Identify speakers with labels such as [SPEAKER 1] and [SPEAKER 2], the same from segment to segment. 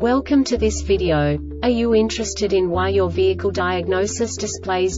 [SPEAKER 1] Welcome to this video. Are you interested in why your vehicle diagnosis displays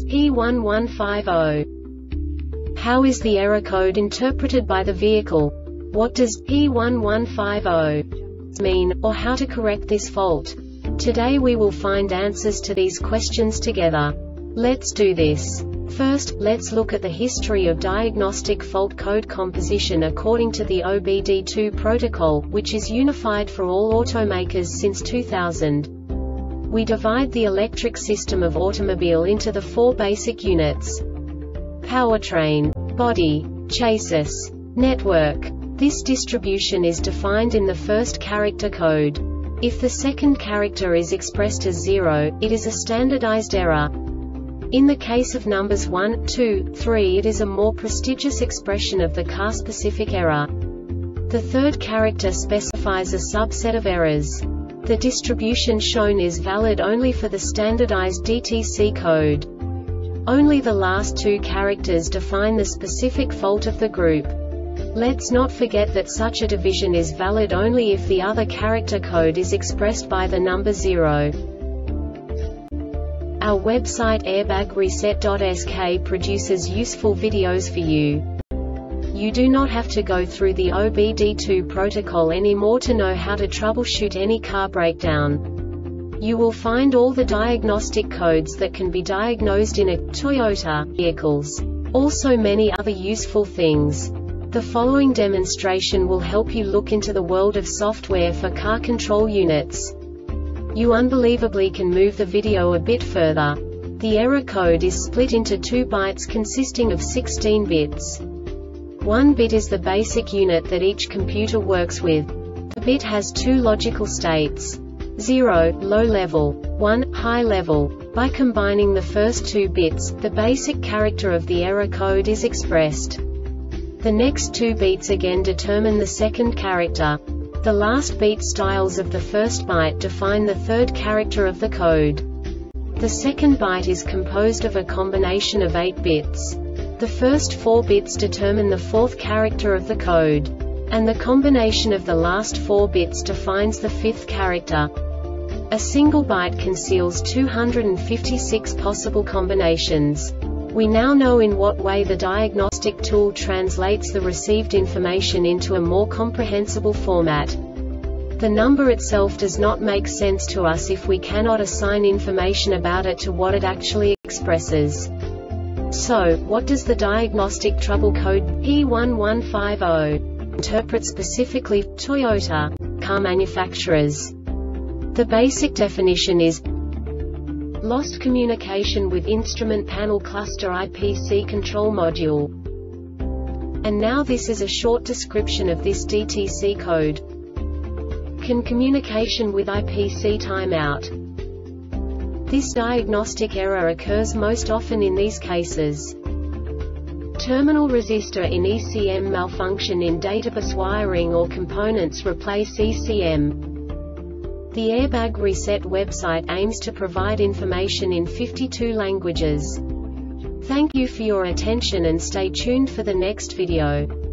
[SPEAKER 1] P1150? How is the error code interpreted by the vehicle? What does P1150 mean, or how to correct this fault? Today we will find answers to these questions together. Let's do this. First, let's look at the history of diagnostic fault code composition according to the OBD2 protocol, which is unified for all automakers since 2000. We divide the electric system of automobile into the four basic units: powertrain, body, chassis, network. This distribution is defined in the first character code. If the second character is expressed as 0, it is a standardized error. In the case of numbers 1, 2, 3, it is a more prestigious expression of the car-specific error. The third character specifies a subset of errors. The distribution shown is valid only for the standardized DTC code. Only the last two characters define the specific fault of the group. Let's not forget that such a division is valid only if the other character code is expressed by the number 0. Our website airbagreset.sk produces useful videos for you. You do not have to go through the OBD2 protocol anymore to know how to troubleshoot any car breakdown. You will find all the diagnostic codes that can be diagnosed in a Toyota vehicles. Also many other useful things. The following demonstration will help you look into the world of software for car control units. You unbelievably can move the video a bit further. The error code is split into 2 bytes consisting of 16 bits. 1 bit is the basic unit that each computer works with. The bit has 2 logical states: 0, low level, 1, high level. By combining the first 2 bits, the basic character of the error code is expressed. The next 2 beats again determine the second character. The last beat styles of the first byte define the third character of the code. The second byte is composed of a combination of 8 bits. The first 4 bits determine the fourth character of the code. And the combination of the last 4 bits defines the fifth character. A single byte conceals 256 possible combinations. We now know in what way the diagnostic tool translates the received information into a more comprehensible format. The number itself does not make sense to us if we cannot assign information about it to what it actually expresses. So, what does the diagnostic trouble code P1150 interpret specifically for Toyota car manufacturers? The basic definition is lost communication with instrument panel cluster IPC control module. And now this is a short description of this DTC code. Can communication with IPC timeout. This diagnostic error occurs most often in these cases: terminal resistor in ECM malfunction in databus wiring or components replace ECM. The Airbag Reset website aims to provide information in 52 languages. Thank you for your attention and stay tuned for the next video.